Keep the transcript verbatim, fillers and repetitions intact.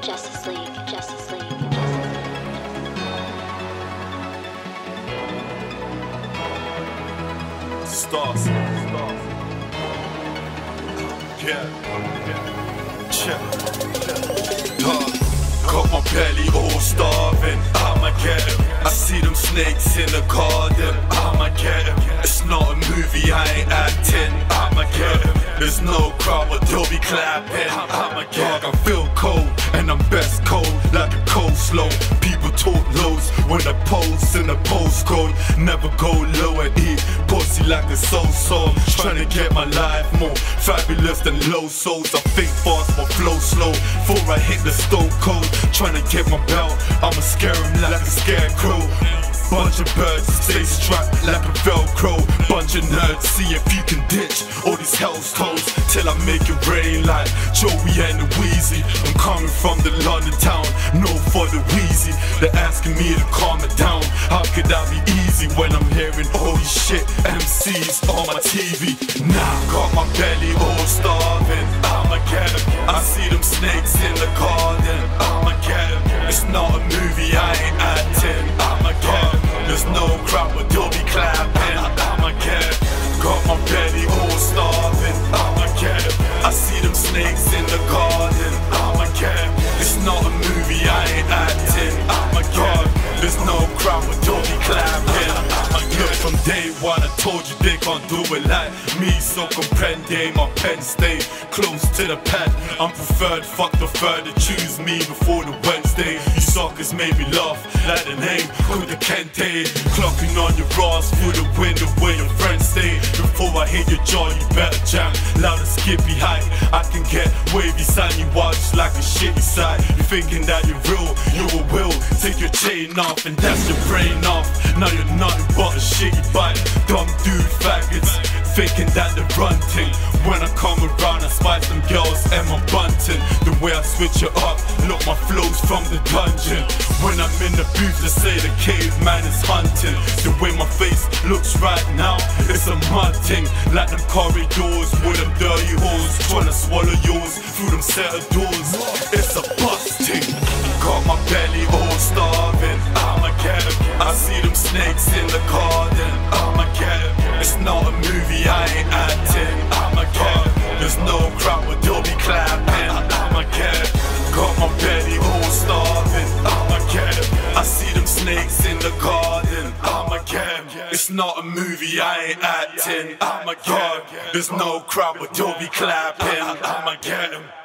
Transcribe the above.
Justice League, Justice League, Justice League. Stars, stars. Yeah, yeah. Check, check. Dog, got my belly all starving. I'ma get him. I see them snakes in the garden. I'ma get him. It's not a movie, I ain't acting. I'ma get him. There's no crowd, but they'll be clapping. I'ma get him. I feel cold, and I'm best cold, like a coleslaw. People talk lows when I post in the postcode. Never go low and eat pussy like a so-so. Trying to get my life more fabulous than low souls. I think fast, but flow slow. Before I hit the stone cold, trying to get my belt, I'ma scare him like a scarecrow. Bunch of birds stay strapped like a Velcro. Bunch of nerds, see if you can ditch all these hell's toes till I make it rain like Joey and the Wheezy. I'm coming from the London town, no for the Wheezy. They're asking me to calm it down. How could that be easy when I'm hearing all these shit M Cs on my T V? Now got my belly all starving. I'ma get 'em. I see them snakes in the garden. I'ma get 'em. It's not a movie, I ain't acting. I'ma get 'em. There's no crowd, but they'll be clapping. I'ma get 'em. Got my belly all starving. I'ma get 'em. I see them snakes in the garden. I'ma get 'em. It's not a movie, I ain't acting. I'ma get 'em. There's no crowd, but they'll be clapping. I'ma get 'em. From day one, I told you they can't do it like me, so comprende. My pen stay close to the pad. I'm preferred, fuck the third to choose me before the Wednesday. You suckers made me laugh like the name Kuta Kente. Clocking on your bras through the window where your friends stay. Before I hit your jaw, you better jam loud and skippy high. I can get wavy, sign you watch like a shitty side. You thinking that you're real, you a will. Take your chain off and that's your brain off. Now you're nothing but a shitty bite. Dumb dude faggots, thinking that they run thing. When I come around, I spice them girls and my bunting. The way I switch it up, look my flows from the dungeon. When I'm in the booth, they say the caveman is hunting. The way my face looks right now, it's a mud thing. Like them corridors with them dirty holes, trying to swallow yours through them set of doors. It's a busting. Got my belly all starving. I'ma get 'em. I see them snakes in the garden. I'ma get 'em. It's not a movie, I ain't acting. I'ma get 'em. There's no crowd, but they'll be clapping. I'ma get 'em. Got my belly all starving. I'ma get 'em. I see them snakes in the garden. I'ma get 'em. It's not a movie, I ain't acting. I'ma get 'em. There's no crowd, but they'll be clapping. I'ma get 'em.